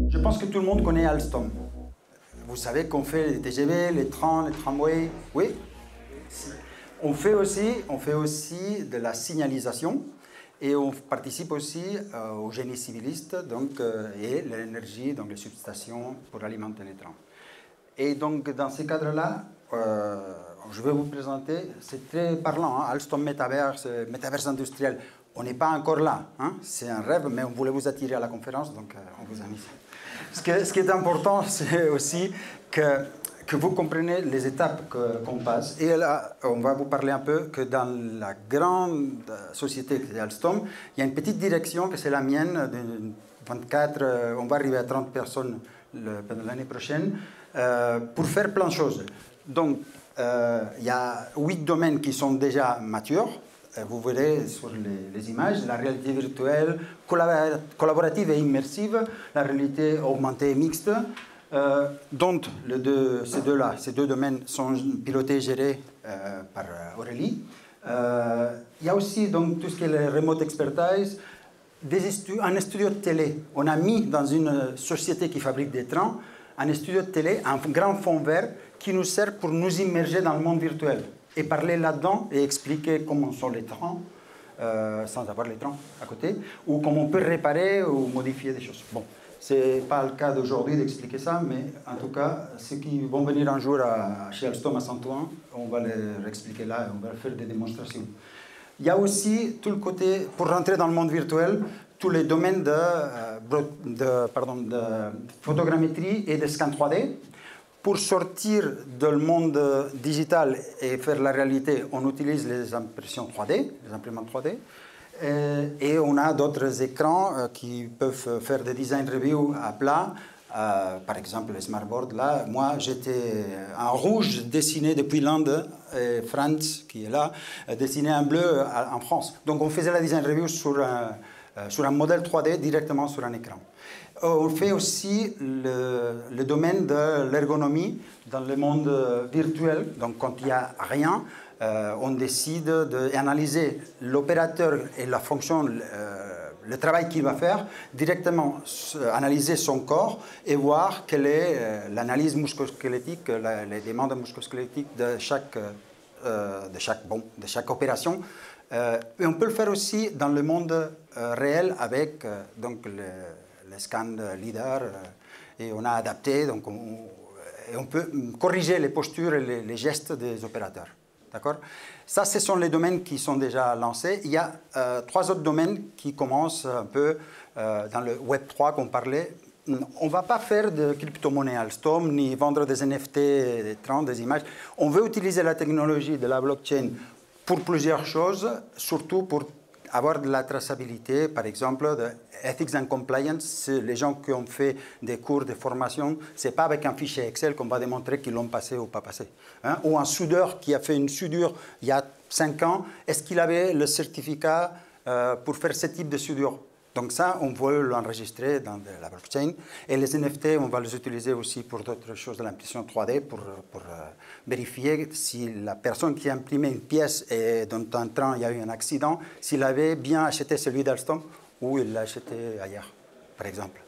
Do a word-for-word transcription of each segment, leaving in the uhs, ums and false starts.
Je pense que tout le monde connaît Alstom. Vous savez qu'on fait les T G V, les trains, les tramways. Oui. On fait aussi, on fait aussi de la signalisation et on participe aussi euh, au génie civiliste donc, euh, et l'énergie, donc les substations pour alimenter les trains. Et donc dans ces cadres-là, euh, je vais vous présenter, c'est très parlant, hein, Alstom Metaverse, Metaverse industriel. On n'est pas encore là, hein, c'est un rêve, mais on voulait vous attirer à la conférence, donc euh, on vous a mis. Ce, que, ce qui est important, c'est aussi que, que vous compreniez les étapes qu'on passe. Et là, on va vous parler un peu que dans la grande société qui est Alstom, il y a une petite direction que c'est la mienne, de vingt-quatre, on va arriver à trente personnes l'année prochaine, euh, pour faire plein de choses. Donc, euh, il y a huit domaines qui sont déjà matures. Vous verrez sur les, les images, la réalité virtuelle, collaborative et immersive, la réalité augmentée et mixte, euh, dont les deux, ces deux-là, ces deux domaines sont pilotés et gérés euh, par Aurélie. Euh, il y a aussi donc, tout ce qui est le remote expertise, des un studio de télé. On a mis dans une société qui fabrique des trains un studio de télé, un grand fond vert qui nous sert pour nous immerger dans le monde virtuel et parler là-dedans et expliquer comment sont les trains, euh, sans avoir les trains à côté, ou comment on peut réparer ou modifier des choses. Bon, ce n'est pas le cas d'aujourd'hui d'expliquer ça, mais en tout cas, ceux qui vont venir un jour à, chez Alstom à Saint-Ouen, on va leur expliquer là et on va faire des démonstrations. Il y a aussi tout le côté, pour rentrer dans le monde virtuel, tous les domaines de, de, pardon, de photogrammétrie et de scan trois D. Pour sortir du monde digital et faire la réalité, on utilise les impressions trois D, les imprimantes trois D. Et on a d'autres écrans qui peuvent faire des design reviews à plat. Euh, par exemple, le smartboard, là, moi, j'étais en rouge dessiné depuis l'Inde, et Franz, qui est là, dessiné en bleu en France. Donc, on faisait la design review sur un, sur un modèle trois D directement sur un écran. On fait aussi le, le domaine de l'ergonomie dans le monde virtuel. Donc, quand il n'y a rien, euh, on décide d'analyser l'opérateur et la fonction, euh, le travail qu'il va faire, directement analyser son corps et voir quelle est euh, l'analyse musculosquelettique, la, les demandes musculosquelettiques de chaque, euh, de chaque, bon, de chaque opération. Euh, et on peut le faire aussi dans le monde euh, réel avec euh, donc, le les scans LIDAR, et on a adapté, donc on, et on peut corriger les postures et les, les gestes des opérateurs. D'accord ? Ça, ce sont les domaines qui sont déjà lancés. Il y a euh, trois autres domaines qui commencent un peu euh, dans le Web trois qu'on parlait. On ne va pas faire de crypto-monnaie Alstom, ni vendre des N F T, des trains, des images. On veut utiliser la technologie de la blockchain pour plusieurs choses, surtout pour avoir de la traçabilité, par exemple, de Ethics and Compliance. Les gens qui ont fait des cours de formation, ce n'est pas avec un fichier Excel qu'on va démontrer qu'ils l'ont passé ou pas passé. Hein? Ou un soudeur qui a fait une soudure il y a cinq ans, est-ce qu'il avait le certificat euh, pour faire ce type de soudure? Donc ça, on veut l'enregistrer dans la blockchain. Et les N F T, on va les utiliser aussi pour d'autres choses de l'impression trois D, pour, pour euh, vérifier si la personne qui a imprimé une pièce et dans un train, il y a eu un accident, s'il avait bien acheté celui d'Alstom ou il l'a acheté ailleurs, par exemple.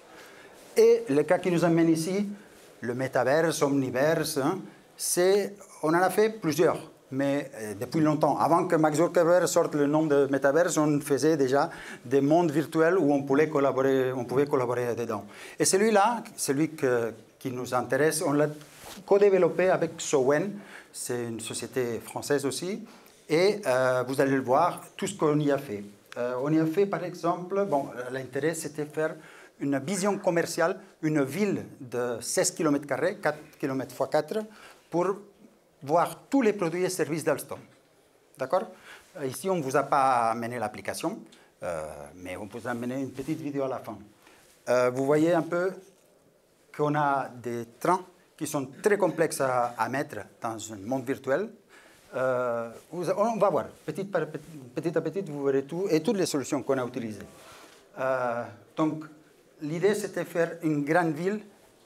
Et le cas qui nous amène ici, le métaverse, omniverse, hein, c'est, on en a fait plusieurs. Mais euh, depuis longtemps, avant que Mark Zuckerberg sorte le nom de Metaverse, on faisait déjà des mondes virtuels où on pouvait collaborer, on pouvait collaborer dedans. Et celui-là, celui que, qui nous intéresse, on l'a co-développé avec Sowen, c'est une société française aussi, et euh, vous allez le voir, tout ce qu'on y a fait. Euh, on y a fait, par exemple, bon, l'intérêt c'était faire une vision commerciale, une ville de seize kilomètres carrés, quatre kilomètres fois quatre, pour voir tous les produits et services d'Alstom. D'accord? Ici, on ne vous a pas amené l'application, euh, mais on vous a amené une petite vidéo à la fin. Euh, vous voyez un peu qu'on a des trains qui sont très complexes à, à mettre dans un monde virtuel. Euh, vous, on va voir, petit, par, petit à petit, vous verrez tout et toutes les solutions qu'on a utilisées. Euh, donc, l'idée, c'était de faire une grande ville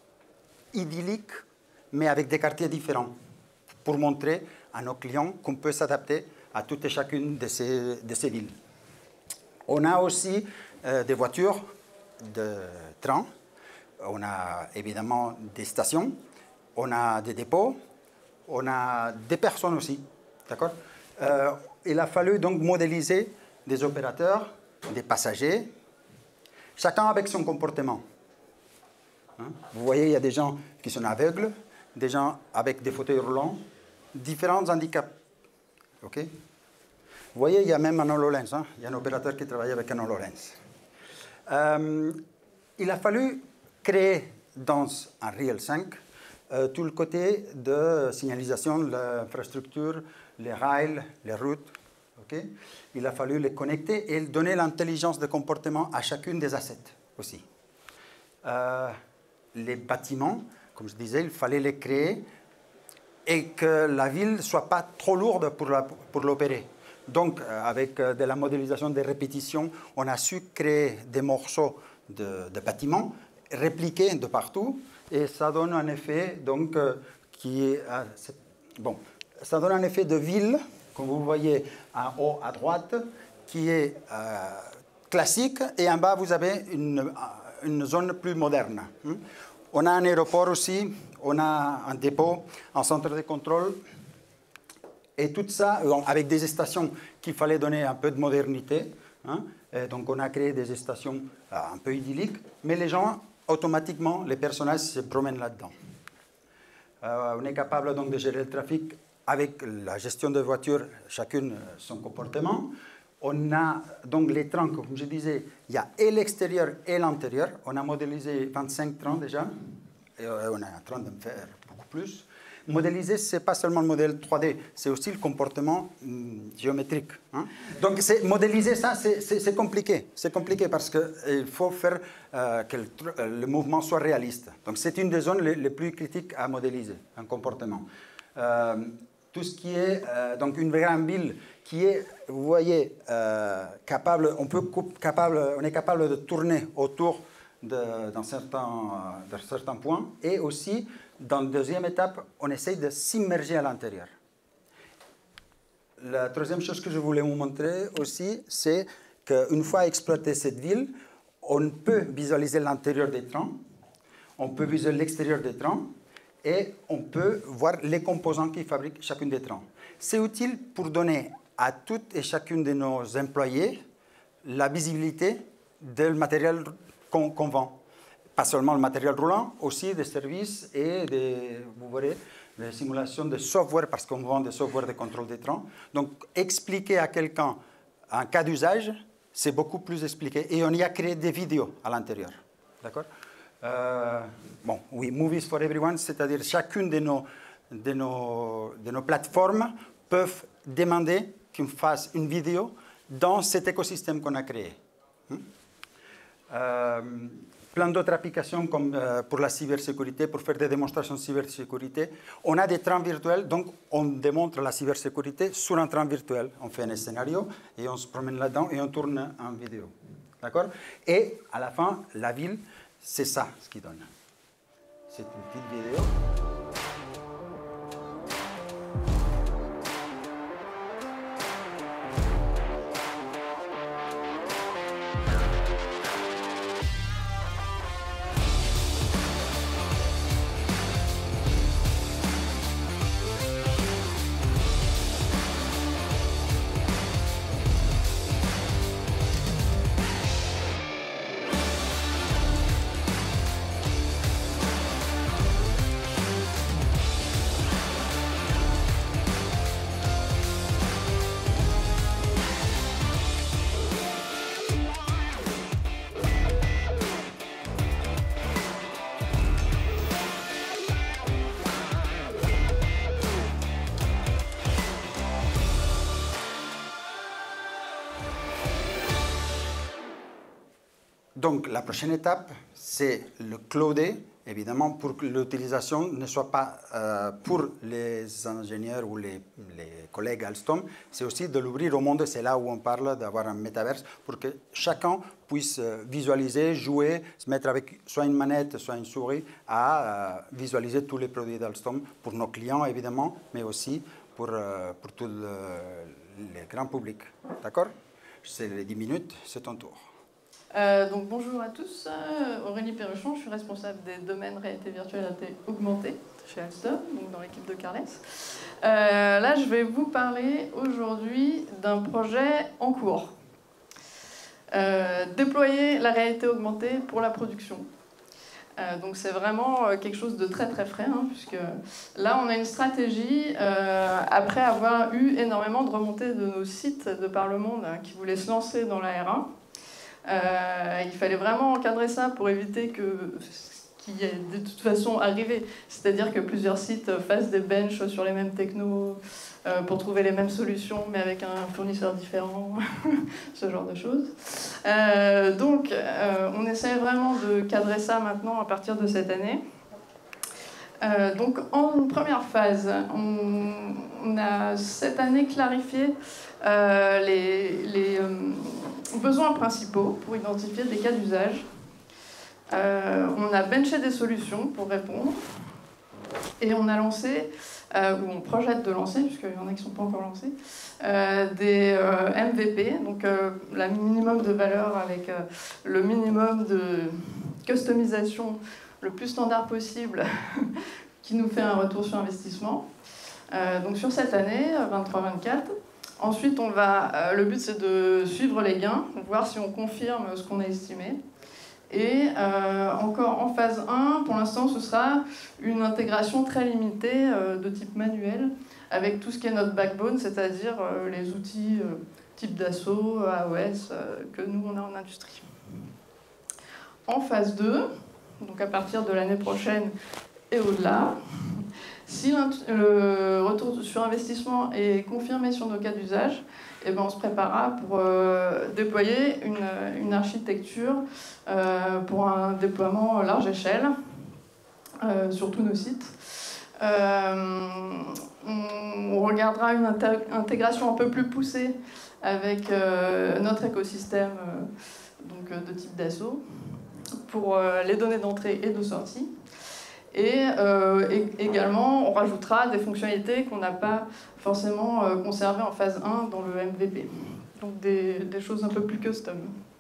idyllique, mais avec des quartiers différents, pour montrer à nos clients qu'on peut s'adapter à toutes et chacune de ces, de ces villes. On a aussi euh, des voitures de train. on a évidemment des stations, on a des dépôts, on a des personnes aussi, d'accord? euh, Il a fallu donc modéliser des opérateurs, des passagers, chacun avec son comportement. Hein? Vous voyez, il y a des gens qui sont aveugles, des gens avec des fauteuils roulants, différents handicaps. Ok? Vous voyez, il y a même un HoloLens. Hein? Il y a un opérateur qui travaille avec un HoloLens. Euh, il a fallu créer dans Unreal cinq euh, tout le côté de signalisation, l'infrastructure, les rails, les routes. Okay? Il a fallu les connecter et donner l'intelligence de comportement à chacune des assets aussi. Euh, les bâtiments, comme je disais, il fallait les créer et que la ville ne soit pas trop lourde pour, la, pour l'opérer. Donc, euh, avec euh, de la modélisation des répétitions, on a su créer des morceaux de, de bâtiments, répliqués de partout, et ça donne un effet, donc, euh, qui est, euh, c'est, bon, ça donne un effet de ville, comme vous voyez en haut à droite, qui est euh, classique, et en bas, vous avez une, une zone plus moderne. Hein. On a un aéroport aussi, on a un dépôt, un centre de contrôle, et tout ça avec des stations qu'il fallait donner un peu de modernité. Hein. Et donc on a créé des stations un peu idylliques, mais les gens, automatiquement, les personnages se promènent là-dedans. Euh, on est capable donc de gérer le trafic avec la gestion de voitures, chacune son comportement. On a donc les trains, comme je disais, il y a et l'extérieur et l'intérieur. On a modélisé vingt-cinq trains déjà, et on est en train de faire beaucoup plus. Modéliser, ce n'est pas seulement le modèle trois D, c'est aussi le comportement hum, géométrique. Hein. Donc modéliser ça, c'est compliqué. C'est compliqué parce qu'il faut faire euh, que le, le mouvement soit réaliste. Donc c'est une des zones les, les plus critiques à modéliser, un comportement. Euh, tout ce qui est euh, donc une grande ville qui est, vous voyez, euh, capable, on, peut, capable, on est capable de tourner autour d'un certain, de certains points, et aussi, dans la deuxième étape, on essaye de s'immerger à l'intérieur. La troisième chose que je voulais vous montrer aussi, c'est qu'une fois exploité cette ville, on peut visualiser l'intérieur des trains, on peut visualiser l'extérieur des trains, et on peut voir les composants qui fabriquent chacune des trains. C'est utile pour donner à toutes et chacune de nos employés la visibilité du matériel qu'on qu'on vend. Pas seulement le matériel roulant, aussi des services et des, vous verrez, des simulations de software, parce qu'on vend des softwares de contrôle des trains. Donc, expliquer à quelqu'un un cas d'usage, c'est beaucoup plus expliqué. Et on y a créé des vidéos à l'intérieur. D'accord? Euh, bon, oui, Movies for Everyone, c'est-à-dire chacune de nos, de, nos, de nos plateformes peuvent demander qu'on fasse une vidéo dans cet écosystème qu'on a créé. Hum? Euh, plein d'autres applications comme euh, pour la cybersécurité, pour faire des démonstrations de cybersécurité. On a des trains virtuels, donc on démontre la cybersécurité sur un train virtuel. On fait un scénario et on se promène là-dedans et on tourne en vidéo. D'accord? Et à la fin, la ville, c'est ça ce qui donne. C'est une petite vidéo. Donc, la prochaine étape, c'est le clouder, évidemment, pour que l'utilisation ne soit pas euh, pour les ingénieurs ou les, les collègues Alstom, c'est aussi de l'ouvrir au monde. C'est là où on parle d'avoir un métaverse pour que chacun puisse visualiser, jouer, se mettre avec soit une manette, soit une souris, à euh, visualiser tous les produits d'Alstom pour nos clients, évidemment, mais aussi pour, euh, pour tout le, le grand public. D'accord? C'est les dix minutes, c'est ton tour. Euh, donc bonjour à tous, euh, Aurélie Perruchon, je suis responsable des domaines réalité virtuelle et réalité augmentée chez Alstom, donc dans l'équipe de Carles. Euh, là, je vais vous parler aujourd'hui d'un projet en cours. Euh, déployer la réalité augmentée pour la production. Euh, donc c'est vraiment euh, quelque chose de très très frais, hein, puisque là on a une stratégie, euh, après avoir eu énormément de remontées de nos sites de par le monde hein, qui voulaient se lancer dans la R un. Euh, il fallait vraiment encadrer ça pour éviter que ce qui est de toute façon arrivé, c'est-à-dire que plusieurs sites fassent des benches sur les mêmes technos euh, pour trouver les mêmes solutions mais avec un fournisseur différent, ce genre de choses. Euh, donc euh, on essaie vraiment de cadrer ça maintenant à partir de cette année. Euh, donc en première phase, on, on a cette année clarifié euh, les, les euh, besoins principaux pour identifier des cas d'usage. Euh, on a benché des solutions pour répondre et on a lancé, euh, ou on projette de lancer, puisqu'il y en a qui ne sont pas encore lancés, euh, des euh, M V P, donc euh, le minimum de valeur avec euh, le minimum de customisation le plus standard possible qui nous fait un retour sur investissement. Euh, donc sur cette année, vingt-trois vingt-quatre. Ensuite, on va, euh, le but c'est de suivre les gains, voir si on confirme ce qu'on a estimé. Et euh, encore en phase un, pour l'instant, ce sera une intégration très limitée euh, de type manuel, avec tout ce qui est notre backbone, c'est-à-dire euh, les outils euh, type Dassault, A O S, euh, que nous on a en industrie. En phase deux, donc à partir de l'année prochaine et au-delà, si le retour sur investissement est confirmé sur nos cas d'usage, eh ben on se préparera pour euh, déployer une, une architecture euh, pour un déploiement large échelle euh, sur tous nos sites. Euh, on regardera une intégration un peu plus poussée avec euh, notre écosystème euh, donc, de type Dassault pour euh, les données d'entrée et de sortie. Et, euh, et également, on rajoutera des fonctionnalités qu'on n'a pas forcément euh, conservées en phase un dans le M V P. Donc des, des choses un peu plus custom.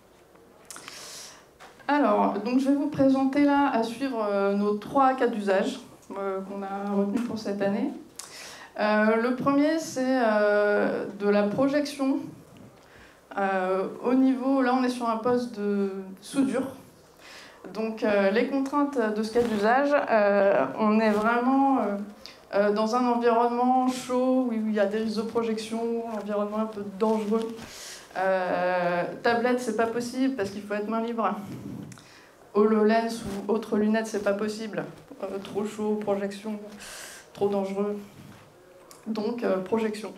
Alors, donc je vais vous présenter là à suivre euh, nos trois cas d'usage euh, qu'on a retenus pour cette année. Euh, le premier, c'est euh, de la projection. Euh, au niveau, là on est sur un poste de soudure. Donc euh, les contraintes de ce cas d'usage, euh, on est vraiment euh, euh, dans un environnement chaud où il y a des risques de projection, un environnement un peu dangereux. Euh, tablette, c'est pas possible parce qu'il faut être main libre. HoloLens ou autre lunette, c'est pas possible. Euh, trop chaud, projection, trop dangereux. Donc euh, projection.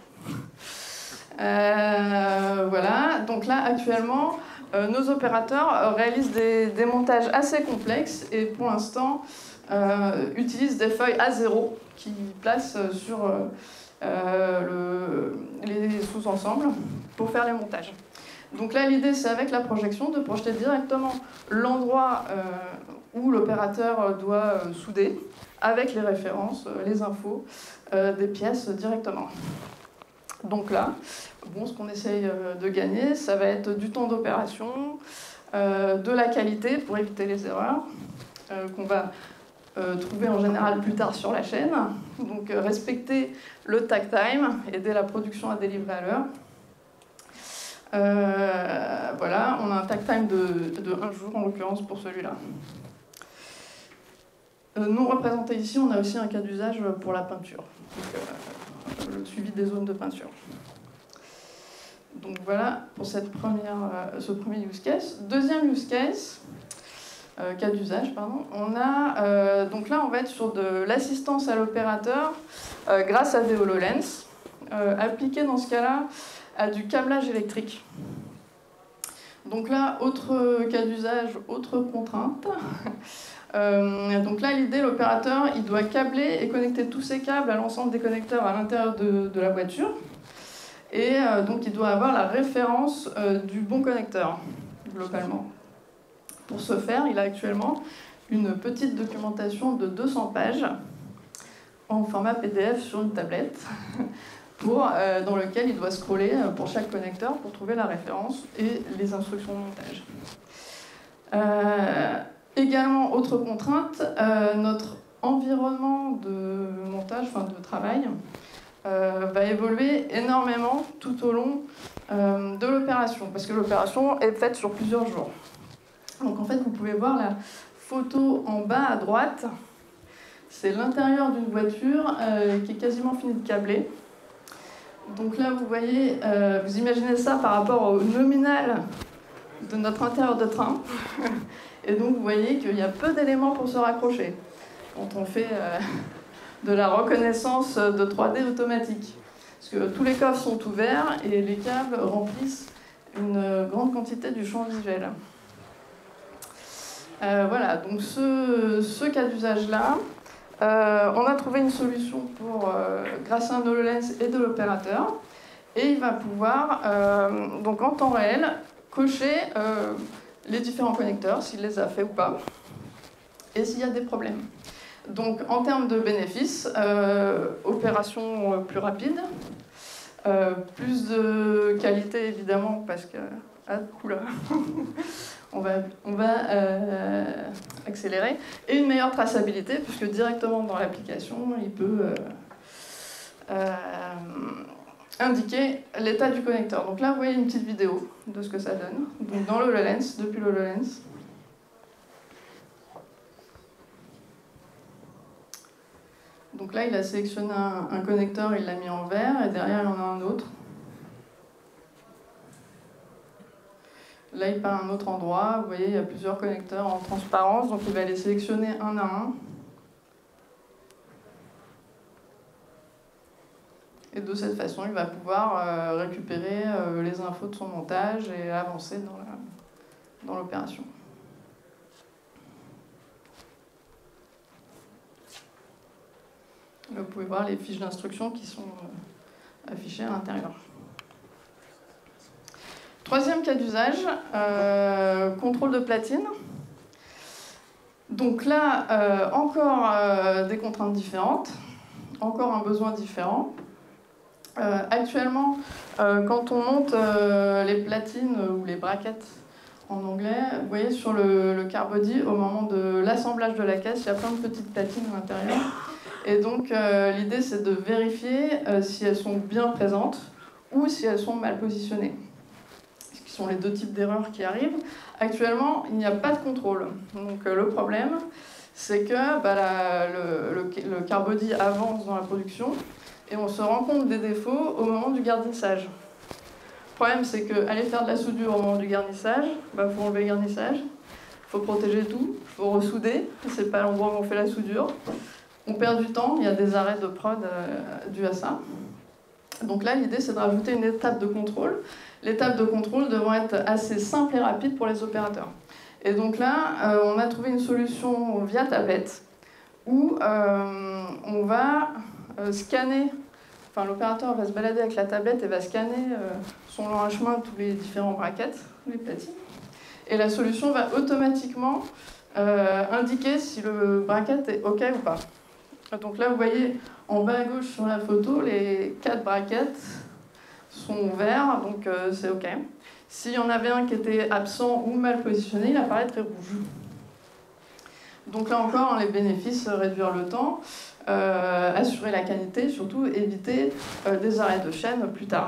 Euh, voilà, donc là actuellement, euh, nos opérateurs euh, réalisent des, des montages assez complexes et pour l'instant euh, utilisent des feuilles A zéro qui placent sur euh, euh, le, les sous-ensembles pour faire les montages. Donc là l'idée c'est avec la projection de projeter directement l'endroit euh, où l'opérateur doit euh, souder avec les références, euh, les infos euh, des pièces directement. Donc là, bon, ce qu'on essaye de gagner, ça va être du temps d'opération, euh, de la qualité pour éviter les erreurs, euh, qu'on va euh, trouver en général plus tard sur la chaîne. Donc euh, respecter le takt time, aider la production à délivrer à l'heure. Euh, voilà, on a un takt time de, de un jour en l'occurrence pour celui-là. Euh, non représenté ici, on a aussi un cas d'usage pour la peinture. Donc, euh, le suivi des zones de peinture. Donc voilà pour cette première, euh, ce premier use case. Deuxième use case, euh, cas d'usage, pardon. On a, euh, donc là, on va être sur de l'assistance à l'opérateur euh, grâce à des HoloLens, euh, appliqué dans ce cas-là à du câblage électrique. Donc là, autre cas d'usage, autre contrainte. Euh, donc là, l'idée, l'opérateur, il doit câbler et connecter tous ses câbles à l'ensemble des connecteurs à l'intérieur de, de la voiture. Et euh, donc, il doit avoir la référence euh, du bon connecteur, globalement. Pour ce faire, il a actuellement une petite documentation de deux cents pages en format P D F sur une tablette, pour, euh, dans lequel il doit scroller pour chaque connecteur pour trouver la référence et les instructions de montage. Euh, également, autre contrainte, euh, notre environnement de montage, enfin de travail, euh, va évoluer énormément tout au long euh, de l'opération, parce que l'opération est faite sur plusieurs jours. Donc en fait, vous pouvez voir la photo en bas à droite, c'est l'intérieur d'une voiture euh, qui est quasiment finie de câbler. Donc là, vous voyez, euh, vous imaginez ça par rapport au nominal de notre intérieur de train. Et donc, vous voyez qu'il y a peu d'éléments pour se raccrocher quand on fait euh, de la reconnaissance de trois D automatique. Parce que tous les coffres sont ouverts et les câbles remplissent une grande quantité du champ visuel. Euh, voilà, donc ce, ce cas d'usage-là, euh, on a trouvé une solution pour, euh, grâce à un HoloLens et de l'opérateur. Et il va pouvoir, euh, donc en temps réel, cocher euh, les différents connecteurs, s'il les a fait ou pas, et s'il y a des problèmes. Donc en termes de bénéfices, euh, opération plus rapide, euh, plus de qualité évidemment, parce que... Ah, oula on va, on va euh, accélérer, et une meilleure traçabilité, puisque directement dans l'application, il peut... Euh, euh, indiquer l'état du connecteur. Donc là, vous voyez une petite vidéo de ce que ça donne. Donc dans le HoloLens, depuis le HoloLens. Donc là, il a sélectionné un, un connecteur, il l'a mis en vert, et derrière, il y en a un autre. Là, il part à un autre endroit. Vous voyez, il y a plusieurs connecteurs en transparence, donc il va les sélectionner un à un. Et de cette façon, il va pouvoir euh, récupérer euh, les infos de son montage et avancer dans la, dans l'opération. Vous pouvez voir les fiches d'instructions qui sont euh, affichées à l'intérieur. Troisième cas d'usage, euh, contrôle de platine. Donc là, euh, encore euh, des contraintes différentes, encore un besoin différent. Euh, actuellement, euh, quand on monte euh, les platines euh, ou les brackets en anglais, vous voyez sur le, le car body, au moment de l'assemblage de la caisse, il y a plein de petites platines à l'intérieur. Et donc euh, l'idée c'est de vérifier euh, si elles sont bien présentes ou si elles sont mal positionnées. Ce qui sont les deux types d'erreurs qui arrivent. Actuellement, il n'y a pas de contrôle. Donc euh, le problème, c'est que bah, la, le, le, le car body avance dans la production, et on se rend compte des défauts au moment du garnissage. Le problème, c'est qu'aller faire de la soudure au moment du garnissage, il bah, faut enlever le garnissage, il faut protéger tout, il faut ressouder, c'est pas l'endroit où on fait la soudure. On perd du temps, il y a des arrêts de prod euh, dus à ça. Donc là, l'idée, c'est de rajouter une étape de contrôle. L'étape de contrôle devant être assez simple et rapide pour les opérateurs. Et donc là, euh, on a trouvé une solution via tablette, où euh, on va... Euh, scanner, enfin l'opérateur va se balader avec la tablette et va scanner euh, son long chemin tous les différents brackets, les platines, et la solution va automatiquement euh, indiquer si le bracket est OK ou pas. Donc là, vous voyez en bas à gauche sur la photo, les quatre brackets sont verts, donc euh, c'est OK. S'il y en avait un qui était absent ou mal positionné, il apparaîtrait rouge. Donc là encore, les bénéfices, réduire le temps, euh, assurer la qualité, surtout éviter euh, des arrêts de chaîne plus tard.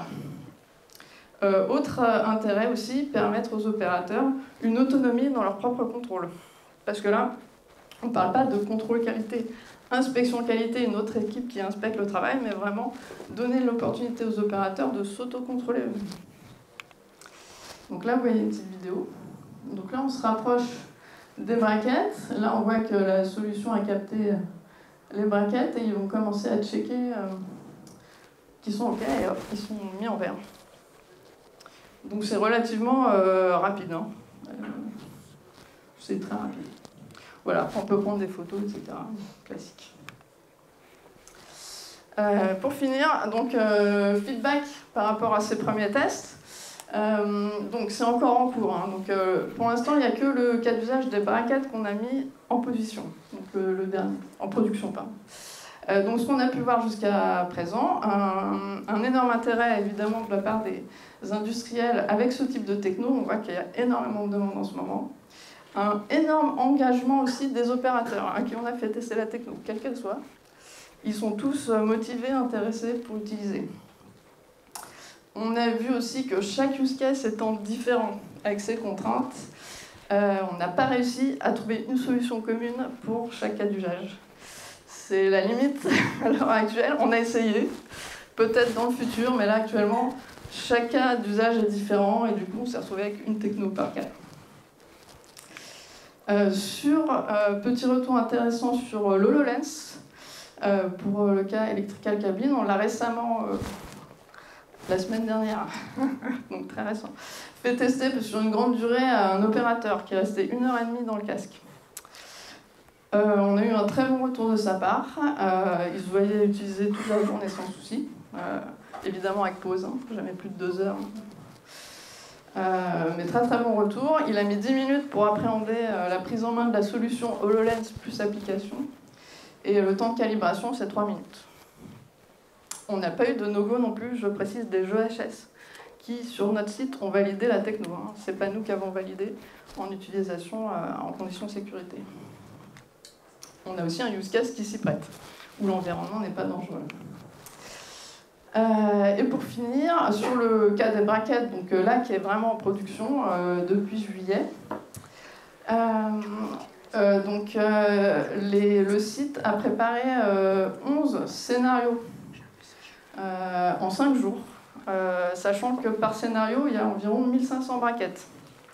Euh, autre intérêt aussi, permettre aux opérateurs une autonomie dans leur propre contrôle. Parce que là, on ne parle pas de contrôle qualité, inspection qualité, une autre équipe qui inspecte le travail, mais vraiment donner l'opportunité aux opérateurs de s'autocontrôler eux-mêmes. Donc là, vous voyez une petite vidéo. Donc là, on se rapproche des brackets. Là, on voit que la solution a capté les brackets et ils vont commencer à checker euh, qu'ils sont OK et hop, ils sont mis en vert. Donc c'est relativement euh, rapide. Hein. Euh, c'est très rapide. Voilà, on peut prendre des photos, et cetera. Classique. Euh, pour finir, donc euh, feedback par rapport à ces premiers tests. Euh, donc c'est encore en cours. Hein. Donc, euh, pour l'instant, il n'y a que le cas d'usage des brackets qu'on a mis en position, donc le, le dernier, en production, pardon. Euh, donc ce qu'on a pu voir jusqu'à présent, un, un énorme intérêt évidemment de la part des industriels avec ce type de techno. On voit qu'il y a énormément de demandes en ce moment. un énorme engagement aussi des opérateurs à qui on a fait tester la techno, quelle qu'elle soit. Ils sont tous motivés, intéressés pour utiliser. On a vu aussi que chaque use case étant différent avec ses contraintes, euh, on n'a pas réussi à trouver une solution commune pour chaque cas d'usage. C'est la limite à l'heure actuelle. On a essayé, peut-être dans le futur, mais là actuellement, chaque cas d'usage est différent et du coup, on s'est retrouvé avec une techno par cas. Euh, sur euh, petit retour intéressant sur euh, l'HoloLens, euh, pour euh, le cas Electrical Cabin, on l'a récemment, euh, la semaine dernière, donc très récent, fait tester sur une grande durée à un opérateur qui est resté une heure et demie dans le casque. Euh, on a eu un très bon retour de sa part. Euh, il se voyait utiliser toute la journée sans souci, euh, évidemment avec pause, hein, jamais plus de deux heures. Euh, mais très très bon retour. Il a mis dix minutes pour appréhender euh, la prise en main de la solution HoloLens plus application. Et le temps de calibration, c'est trois minutes. On n'a pas eu de no-go non plus, je précise, des jeux H S qui, sur notre site, ont validé la techno. Hein. Ce n'est pas nous qui avons validé en utilisation euh, en conditions de sécurité. On a aussi un use case qui s'y prête, où l'environnement n'est pas dangereux. Euh, et pour finir, sur le cas des braquettes, donc euh, là qui est vraiment en production euh, depuis juillet, euh, euh, donc, euh, les, le site a préparé euh, onze scénarios euh, en cinq jours, euh, sachant que par scénario, il y a environ mille cinq cents braquettes.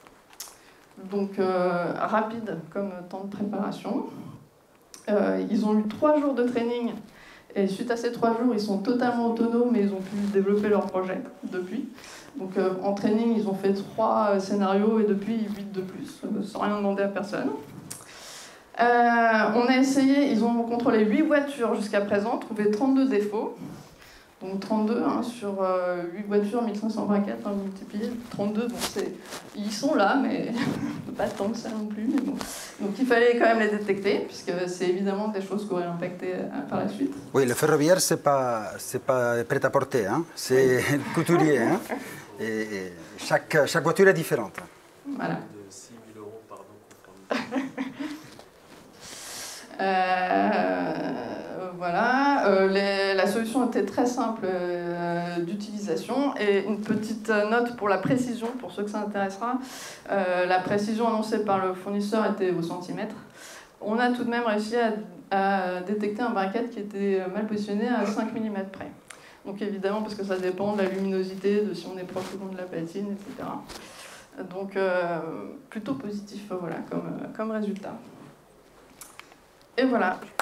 Donc euh, rapide comme temps de préparation. Euh, ils ont eu trois jours de training. Et suite à ces trois jours, ils sont totalement autonomes, mais ils ont pu développer leur projet depuis. Donc euh, en training, ils ont fait trois euh, scénarios et depuis, huit de plus, euh, sans rien demander à personne. Euh, on a essayé, ils ont contrôlé huit voitures jusqu'à présent, trouvé trente-deux défauts. Donc trente-deux hein, sur euh, huit voitures, mille cinq cents braquettes, hein, multiplié, trente-deux, donc c'est... ils sont là, mais pas tant que ça non plus. Mais bon. Donc il fallait quand même les détecter, puisque c'est évidemment des choses qui auraient impacté euh, par la suite. Oui, le ferroviaire, ce n'est pas, c'est pas prêt-à-porter, hein. C'est oui. Couturier. Hein. Et, et chaque, chaque voiture est différente. Voilà. De six mille euros, pardon. euh, voilà, euh, les, la solution était très simple euh, d'utilisation et une petite note pour la précision, pour ceux que ça intéressera. Euh, la précision annoncée par le fournisseur était au centimètre. On a tout de même réussi à, à détecter un braquette qui était mal positionné à cinq millimètres près. Donc évidemment, parce que ça dépend de la luminosité, de si on est proche ou loin de la platine, et cetera. Donc euh, plutôt positif voilà, comme, comme résultat. Et voilà.